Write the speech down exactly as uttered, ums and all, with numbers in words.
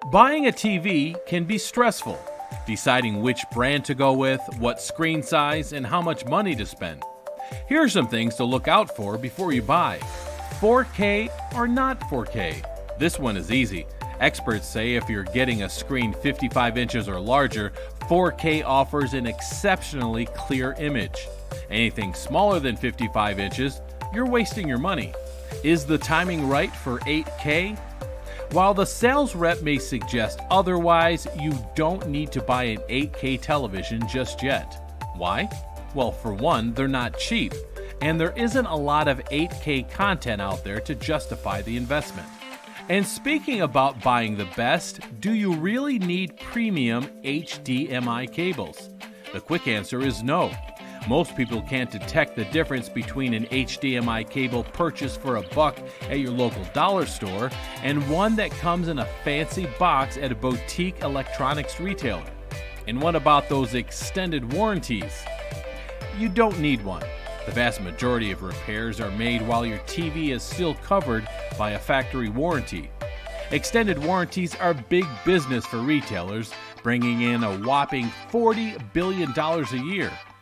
Buying a T V can be stressful. Deciding which brand to go with, what screen size, and how much money to spend. Here are some things to look out for before you buy. four K or not four K? This one is easy. Experts say if you're getting a screen fifty-five inches or larger, four K offers an exceptionally clear image. Anything smaller than fifty-five inches, you're wasting your money. Is the timing right for eight K? While the sales rep may suggest otherwise, you don't need to buy an eight K television just yet. Why? Well, for one, they're not cheap, and there isn't a lot of eight K content out there to justify the investment. And speaking about buying the best, do you really need premium H D M I cables? The quick answer is no. Most people can't detect the difference between an H D M I cable purchased for a buck at your local dollar store and one that comes in a fancy box at a boutique electronics retailer. And what about those extended warranties? You don't need one. The vast majority of repairs are made while your T V is still covered by a factory warranty. Extended warranties are big business for retailers, bringing in a whopping forty billion dollars a year.